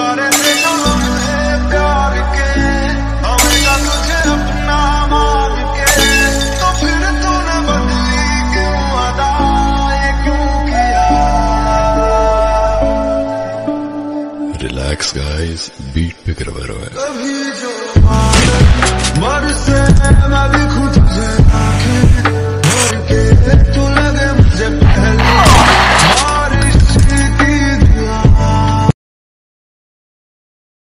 प्यारे थे जो लम्हे प्यार के, हमेशा तुझे अपना मान के, तो फिर तूने बदली क्यों अदा, ये क्यों किया? रिलैक्स गाइस, बीट पे करवा रहा है। कभी जो बादल बरसे मैं भी खुद से आंखें